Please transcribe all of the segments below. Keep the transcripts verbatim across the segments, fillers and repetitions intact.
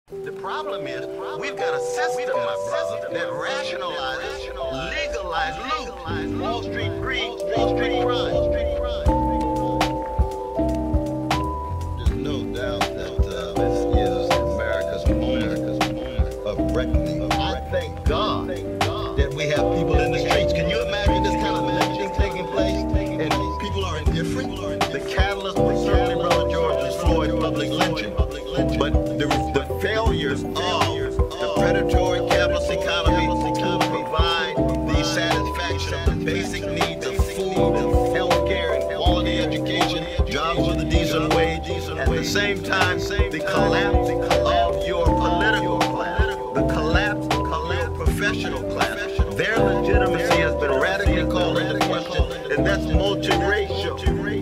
The problem is, we've got a system, my brother, that rationalizes, legalizes loot, Wall Street greed, Wall Street crime. There's no doubt that uh, this is America's moment of reckoning. I thank God that we have people in the streets. Can you imagine this kind of lynching taking place? And people are indifferent. The catalyst was certainly Brother George Floyd public lynching. But the, the failures of the predatory capitalist economy to provide the satisfaction of the basic needs of food and health care and quality education, jobs with a decent wage, at the same time, the collapse of your political class, the collapse of your professional class. Their legitimacy has been radically called into question, and that's multiracial.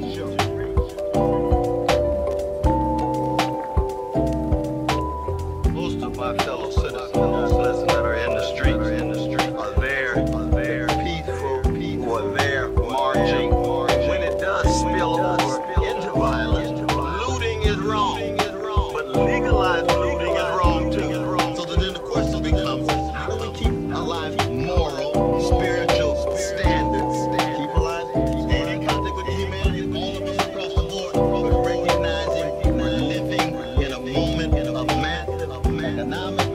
My fellow citizens that are in the streets are there, are there, peaceful, who are there marching. When it does spill over into violence, looting is wrong, but legalized looting is wrong too. So that then the question becomes, how do we keep alive moral, spiritual standards? Keep alive, staying in contact with humanity, all of us across the board, but recognizing we're living in a moment of massive economic,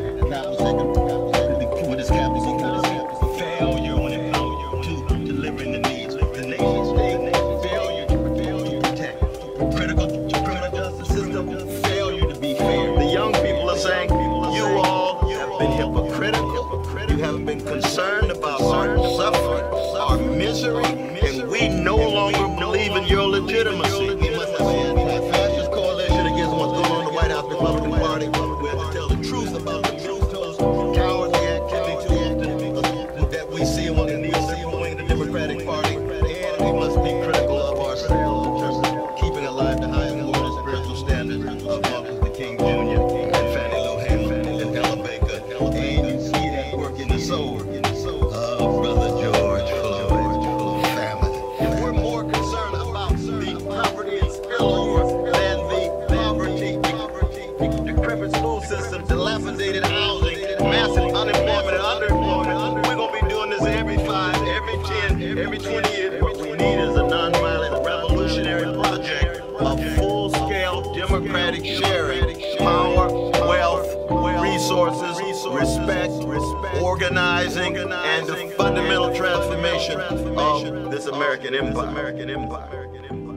what is capitalism? Failure when it comes to delivering the needs of the nation state, failure to protect, critical to criminal justice system, failure to be fair. The young people are saying, you all have been hypocritical, you haven't been concerned about our suffering, our misery, and we no longer believe in your legitimacy. We must have a fascist coalition against what's going on in the White House Republican Party. We have to tell the truth about the truth. Cowardly activity that we see among the wing of the Democratic Party, and we must be critical of ourselves in terms of keeping alive the highest moral and spiritual standards of Martin Luther King Junior and Fannie Lou Hamer and Ella Baker, and you see that work in the soul of Brother George Floyd family. And we're more concerned about the poverty and spillover than the poverty, the decrepit school system, dilapidated housing, massive unemployment and underemployment. We're going to be doing this every five, every ten, every twenty years. What we need is a nonviolent revolutionary project of full-scale democratic sharing, power, wealth, resources, respect, organizing, and the fundamental transformation of this American empire.